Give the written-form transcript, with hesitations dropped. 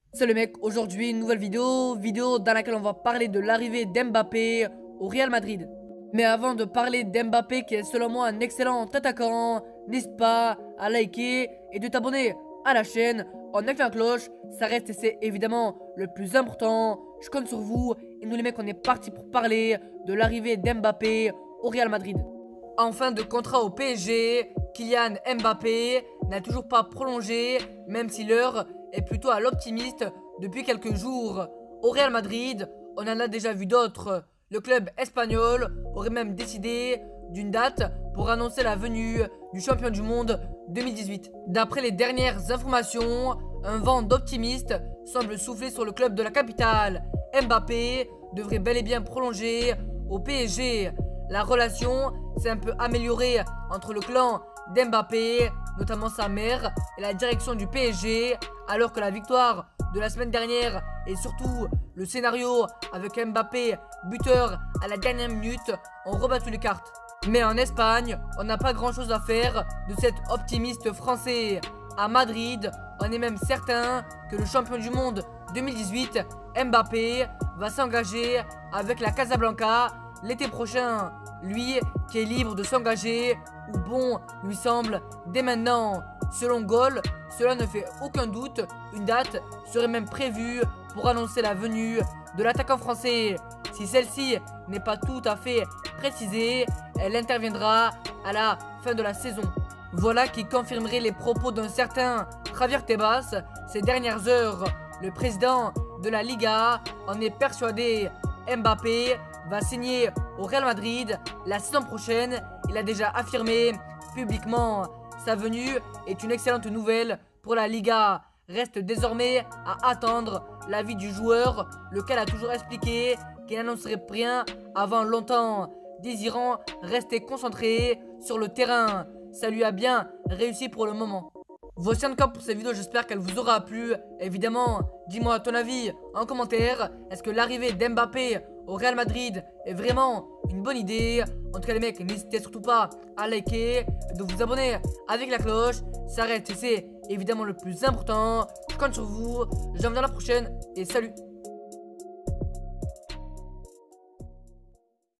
Salut mec, aujourd'hui une nouvelle vidéo dans laquelle on va parler de l'arrivée d'Mbappé au Real Madrid. Mais avant de parler d'Mbappé qui est selon moi un excellent attaquant, n'hésite pas à liker et de t'abonner à la chaîne en activant la cloche, ça reste et c'est évidemment le plus important. Je compte sur vous et nous les mecs on est parti pour parler de l'arrivée d'Mbappé au Real Madrid. En fin de contrat au PSG, Kylian Mbappé n'a toujours pas prolongé, même si l'heure est plutôt à l'optimiste depuis quelques jours. Au Real Madrid, on en a déjà vu d'autres. Le club espagnol aurait même décidé d'une date pour annoncer la venue du champion du monde 2018. D'après les dernières informations, un vent d'optimiste semble souffler sur le club de la capitale. Mbappé devrait bel et bien prolonger au PSG. La relation s'est un peu améliorée entre le clan d'Mbappé, notamment sa mère, et la direction du PSG, alors que la victoire de la semaine dernière et surtout le scénario avec Mbappé buteur à la dernière minute ont rebattu les cartes. Mais en Espagne, on n'a pas grand chose à faire de cet optimiste français. À Madrid, on est même certain que le champion du monde 2018, Mbappé, va s'engager avec la Casablanca l'été prochain. Lui qui est libre de s'engager où bon lui semble dès maintenant. Selon Goal, cela ne fait aucun doute, une date serait même prévue pour annoncer la venue de l'attaquant français. Si celle-ci n'est pas tout à fait précisée, elle interviendra à la fin de la saison. Voilà qui confirmerait les propos d'un certain Javier Tebas ces dernières heures. Le président de la Liga en est persuadé. Mbappé va signer au Real Madrid la saison prochaine. Il a déjà affirmé publiquement. Sa venue est une excellente nouvelle pour la Liga. Reste désormais à attendre l'avis du joueur, lequel a toujours expliqué qu'il n'annoncerait rien avant longtemps, désirant rester concentré sur le terrain. Ça lui a bien réussi pour le moment. Voici en tout cas pour cette vidéo, j'espère qu'elle vous aura plu. Évidemment, dis-moi ton avis en commentaire. Est-ce que l'arrivée d'Mbappé au Real Madrid est vraiment une bonne idée? En tout cas les mecs, n'hésitez surtout pas à liker, de vous abonner avec la cloche. Ça reste et c'est évidemment le plus important. Je compte sur vous, je vous dis à la prochaine et salut.